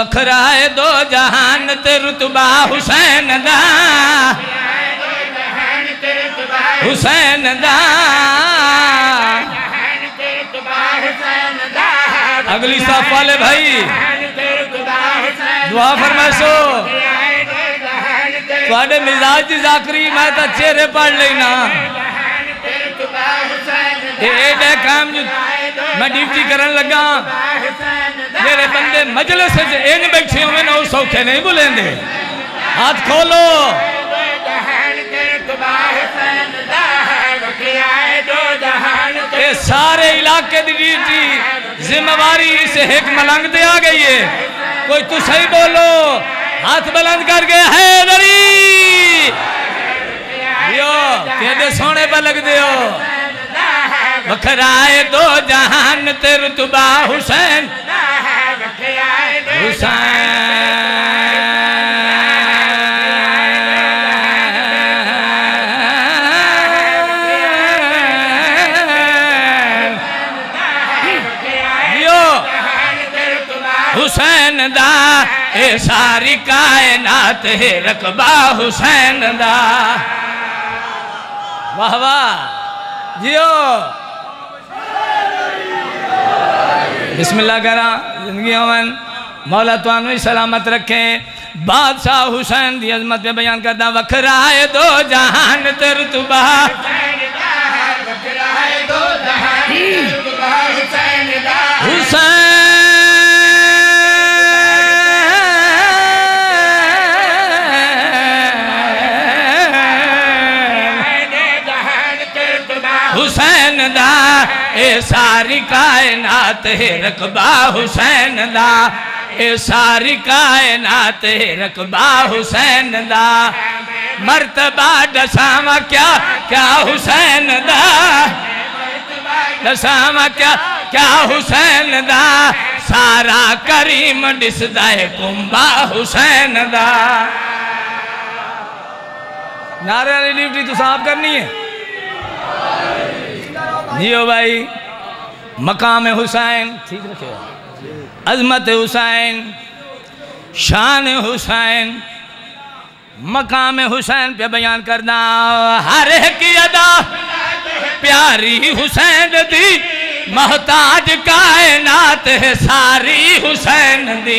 वखरा है दो जहान ते रुतबा हुसैन दा, हुसैन दा। अगली साफ वाले भाई दुआ फरमाइशो थोड़े मिजाज की जाकरी मैं तो चेहरे पढ़ लेना ये काम जो मैं ड्यूटी करन लगा मेरे बंदे मजलिस इन बैठे हुए ना सौखे नहीं बुलेंदे। हाथ खोलो ये सारे इलाके की ड्यूटी जिम्मेवारी से एक मलंग दे आ गई है। कोई तू सही बोलो हाथ बुलंद करके हैदरी यो केडे सोने पर लग दियो। वखराए दो जहान ते रुतबा हुसैन, हुसैन हुसैन दा ए सारी कायनात है रकबा हुसैन दा। वाह वाह जियो बिस्मिल्लाह करा जिंदगी अमन मौला तुहानू ही सलामत रखे। बादशाह हुसैन की अजमत पे बयान करदा वखराए दो जहान ते रुतबा हुसैन हुसैन दा ए सारी कायनात है रकबा हुसैन दा, ए सारी कायनात है रकबा हुसैन दा। मर्तबा दसावा क्या क्या हुसैन दा, दसावा क्या क्या हुसैन दा। सारा करीम दिसदा है कुंबा हुसैन दा। नारे वाली ड्यूटी तो साफ करनी है जियो भाई। मकाम हुसैन ठीक रखे, अजमत हुसैन, शान हुसैन, मकाम हुसैन पे बयान करना। हर एक अदा प्यारी हुसैन दी, मोहताज कायनात है सारी हुसैन दी।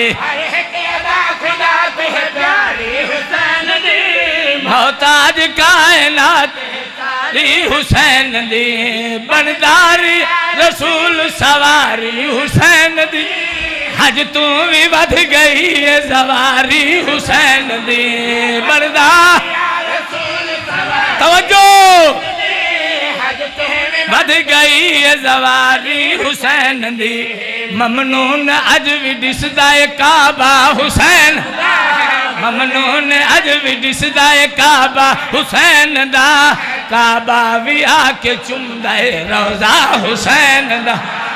मोहताज कायनात हुसैन दी, बनदारी रसूल सवारी हुसैन दी। हज तू भी बध गई है सवारी हुसैन दी, बनदार तवज्जो बध गई है सवारी हुसैन दी। ममनून अज भी दिसदा है काबा हुसैन, ममनून अज भी दिसदा है काबा हुसैन दा। काबा भी आके चुमदा है रोजा हुसैन दा।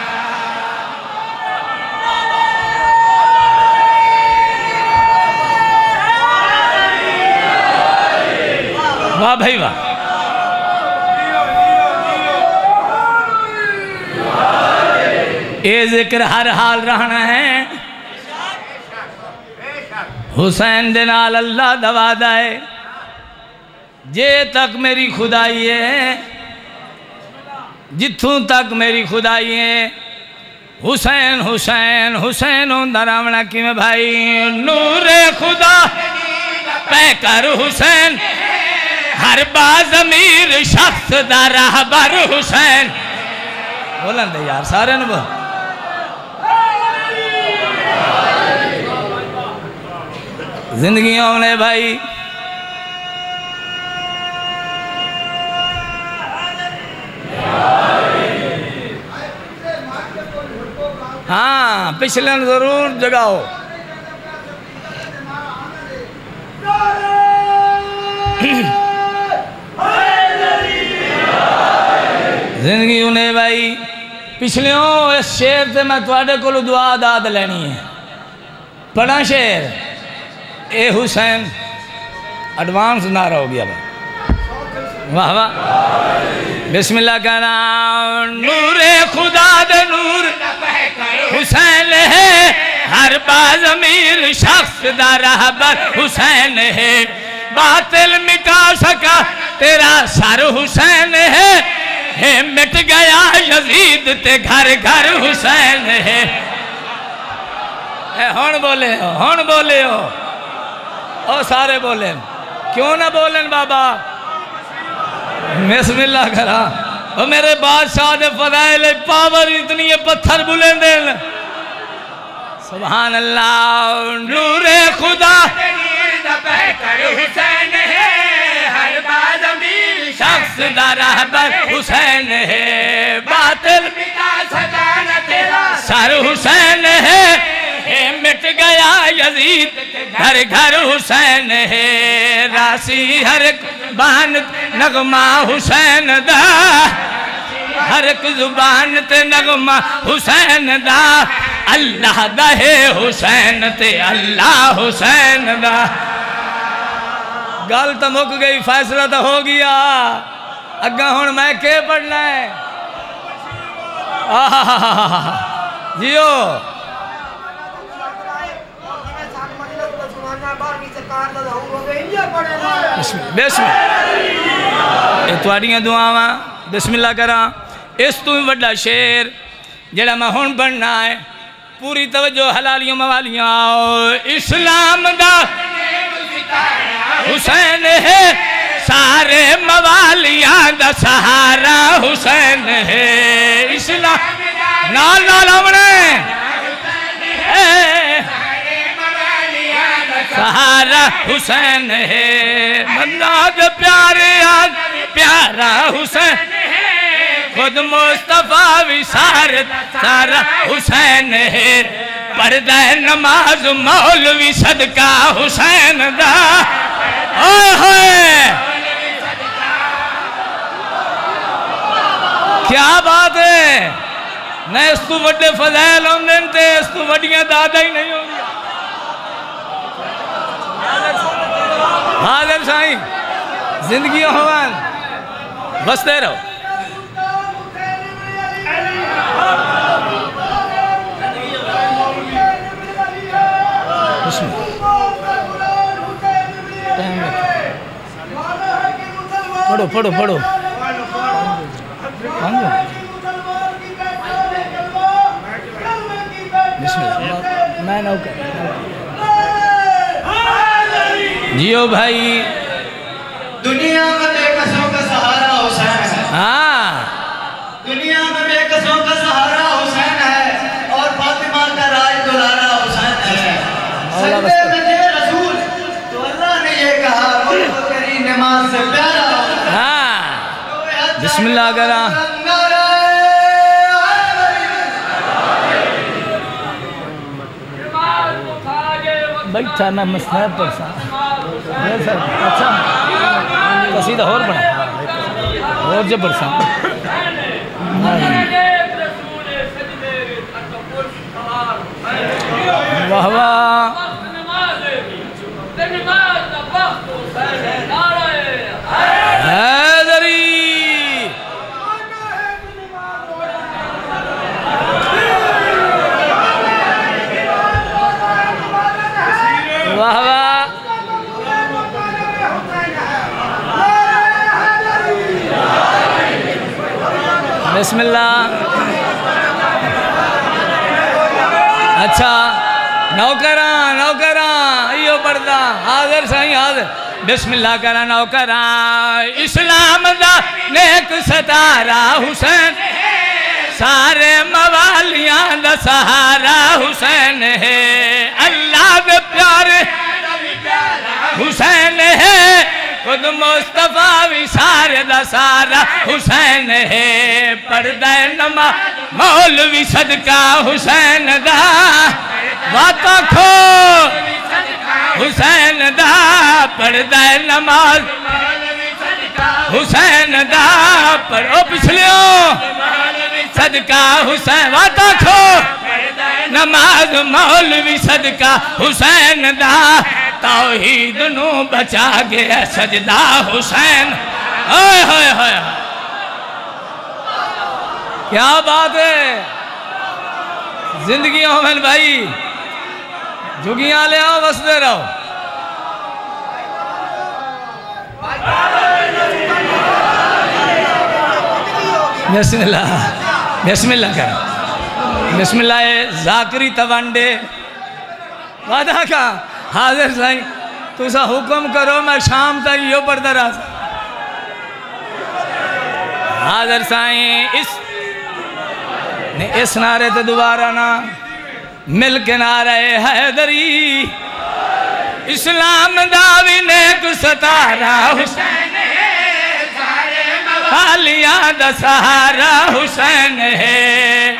वाह भाई वाह। ये जिक्र हर हाल रहना है हुसैन दे नाल अल्लाह दा वादा है। जे तक मेरी खुदाई है, जिथों तक मेरी खुदाई है, हुसैन हुसैन हुसैन होंदा रावणा किवें भाई। नूरे खुदा पैकर हुसैन, हर बाज़मीर शख्स दा रहबर हुसैन। बोलन दे यार सारे ने बोल। जिंदगी होने भाई हाँ पिछले जरूर जगाओ। जिंदगी उन्हें भाई पिछलियों इस शेर से मैं थोड़े को दुआ दाद लेनी है। पढ़ा शेर ए हुसैन एडवांस नारा हो गया भाई। वाह वाह बिस्मिल्लाह का नाम। नूरे खुदा दे नूर हुसैन है, हर बाज़मीर शख्स दा रहबर हुसैन है। बातिल मिटा सका तेरा सर हुसैन है मिट गया यजीद ते घर घर हुसैन है। हुण बोले हो और सारे बोले क्यों ना बोलन बाबा बिस्मिल्लाह करा। और मेरे बादशाह दे फज़ाइल पावर इतनी है पत्थर बुलंदे सुभान अल्लाह। नूरे खुदा हुसैन है हर बाज़मीर शख्स दा रहबर हुसैन है। बातिल मिटा सका न तेरा सर हुसैन है मिट गया यजीद घर घर हुसैन है। रासी हर बान नगमा हुसैन दा हर एक जुबान ते नगमा हुसैन दा। अल्लाह दा है हुसैन ते अल्लाह हुसैन दा। गल तो मुक गई फैसला तो हो गया अग्गा हुण मैं के पढ़ना है। जियो तुहाड़ियां दुआवां बिस्मिल्लाह करा। इस तू भी वड्डा शेर जेड़ा मैं हुण पढ़ना है पूरी तवज्जो हलालियां मवालियां। इस्लाम दा हुसैन है सारे मवालियां दा सहारा हुसैन है। इस्लाम नाल नाल हमने सहारा हुसैन है। मन्नाद प्यारे आज प्यारा हुसैन खुद मुस्तफा विसार सारा हुसैन है। पर्दा नमाज मौलवी सदका हुसैन दा। क्या बात है न इस तू वड्डे फज़ैल होंदे ते इस तू वड्डियां दादा ही नहीं होंगी। हाज़िर साईं जिंदगी हवान बसते रहो। पढ़ो पढ़ो पढ़ो मैं नौकर जियो भाई। दुनिया में बेकसों का सहारा हुसैन है। हाँ दुनिया में बेकसों का सहारा हुसैन है और फातिमा का राज दुलारा हुसैन है। सजदे में थे रसूल तो अल्लाह ने ये कहा मुल्क तेरी नमाज से प्यारा। हाँ बिस्मिल्लाह करा। बैठा मैं मसला पढ़सा अच्छा कसीदा और बना और जब बरसा वाह वाह। वाह वाह बिस्मिल्लाह। अच्छा नौकरा नौकरा यो पढ़दा हाजिर साईं हाजिर बिस्मिल्लाह करा नौकरा। इस्लाम दा नेक सतारा हुसैन सारे मवालियां दा सहारा हुसैन है। अल्लाह दे प्यारे हुसैन है खुद मुस्तफा विसार दा सारा हुसैन है। पर्दा नमाज मौलवी सदका हुसैन दा। वाता खो हुसैन दा पर्दा नमाज हुसैन दा। पढ़ो पिछलियो सदका हुसैन वाता खो नमाज मौलवी सदका हुसैन दा। तौहीद नू बचा गया सजदा हुसैन। हाय हाय हाय क्या बात है। जिंदगी होवन भाई जुगियां ले आओ वसदे रहो। बिस्मिल्लाह बिस्मिल्लाह कर बिस्मिल्लाह जाकरी तवंडे वादा का हाजिर साईं तुसा हुक्म करो मैं शाम तक यो पढ़ता रहा। हाजिर साईं इस नारे तो दोबारा ना मिल के नारे हैदरी इस्लाम दावी नेक सतारा हुसैन खालिया दसहारा हुसैन है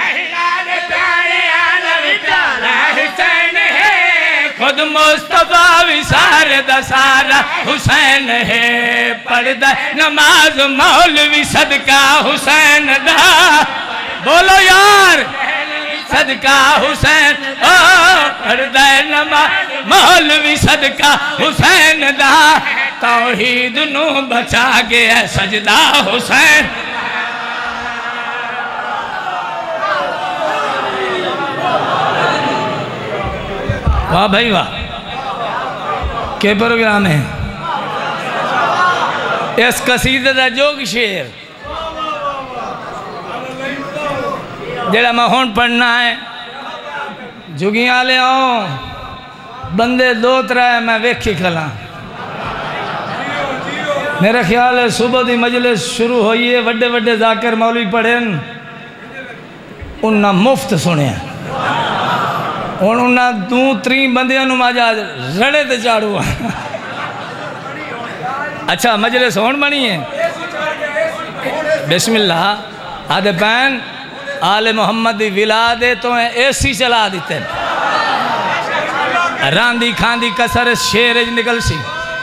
खुद मुस्तफा विसार दसारा हुसैन है पढ़दा नमाज मौलवी सदका हुसैन दा बोलो यार सदका हुसैन ओ पढ़दा नमाज मौलवी सदका हुसैन दा तौहीद नू बचा गया सजदा हुसैन। वाह भाई वाह के प्रोग्राम है। इस कसीदे का जोग शेर जरा मैं हुण पढ़ना है जुगियां ले आओ बंदे दो त्रै मैं वेखी खला। मेरा ख्याल है सुबह की मजलिस शुरू हुई है वड्डे वड्डे जाकिर मौलवी पढ़े उन्हें मुफ्त सुनिया हुण उन्हें दू त्री बंदियां मजा रड़े ते चाड़ू। अच्छा मजलिस हुण बनी है बिस्मिल्लाह आदे पैन आले मोहम्मद की विलादे तो एसी चला दिते रांदी खांदी कसर शेर निकल सी।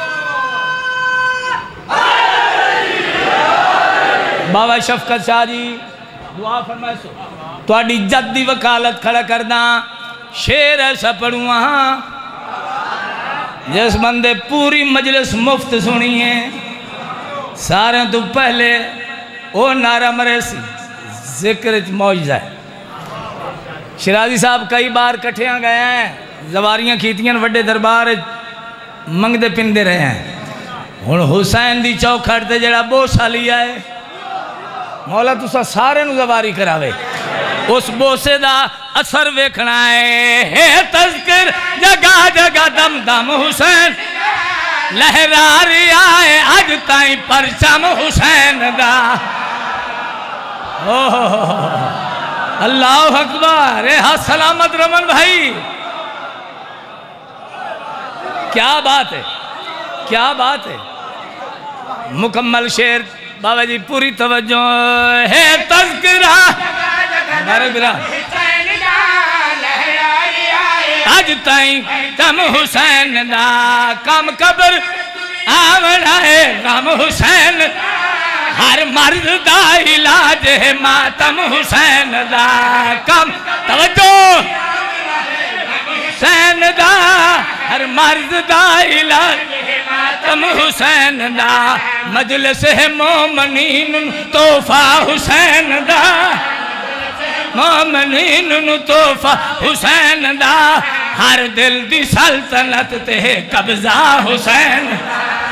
बाबा शफकत शाह जी दुआ फरमाए सो तुहाडी इज्जत दी वकालत खड़ा करदा शेर ऐसा पढ़ूआ जिस बंदे पूरी मजलिस मुफ्त सुनी है सारे तो पहले वो नारा मरे सी जिक्र मौजूद है। शिराजी साहब कई बार कट्ठिया गए हैं जवारियां कीतियां वड्डे दरबार मंगते पिंदे रहे हैं। हुण हुसैन दी चौखट ते जड़ा बोसा लिया है मौला तुसा सारे नू जवारी करावे उस बोसे दा असर वेखना है। तज़किर जगह जगह दम दम हुसैन लहरा रिया है अज ताई परचम हुसैन दा। अल्लाह अकबर हा सलामत रमन भाई क्या बात है क्या बात है। मुकम्मल शेर बाबा जी पूरी तवज्जो है। तज़किरा अज ताई तम हुसैन दा कम कबर आवड़ा है गम हुसैन हर मर्द दा इलाज है मातम हुसैन दा कम तवज्जो हुसैन दा हर मर्द दा इलाज मातम हुसैन दा मजलिस है मोमनीन तोहफा हुसैन दा मोमनीन तोहफा हुसैन दा हर दिल दी सल्तनत ते कब्जा हुसैन